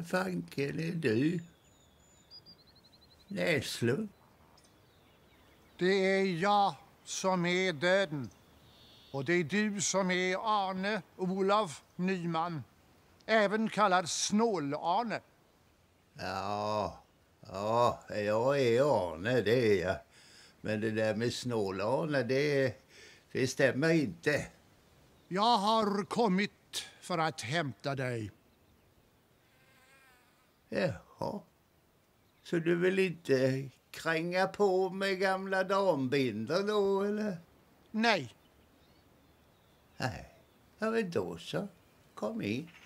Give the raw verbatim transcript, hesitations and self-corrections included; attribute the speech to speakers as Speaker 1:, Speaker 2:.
Speaker 1: Vem fanken är du? Näslund?
Speaker 2: Det är jag som är döden. Och det är du som är Arne Olof Nyman. Även kallad Snål-Arne.
Speaker 1: Ja, ja, jag är Arne, det är jag. Men det där med Snål-Arne, det, det stämmer inte.
Speaker 2: Jag har kommit för att hämta dig.
Speaker 1: Jaha. Så du vill inte kränga på med gamla dambinder då, eller?
Speaker 2: Nej.
Speaker 1: Nej, ja men då så. Kom in.